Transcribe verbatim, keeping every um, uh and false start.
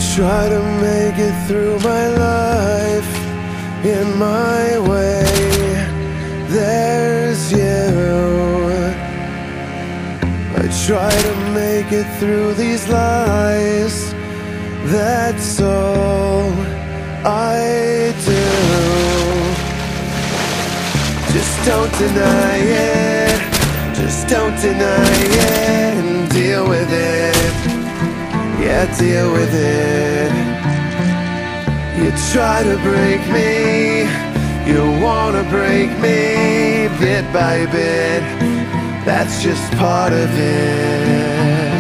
try to make it through my life in my way. There's you. I try to make it through these lies. That's all I do. Just don't deny it. Just don't deny it, and deal with it. Yeah, deal with it. You try to break me, you wanna break me bit by bit. That's just part of it.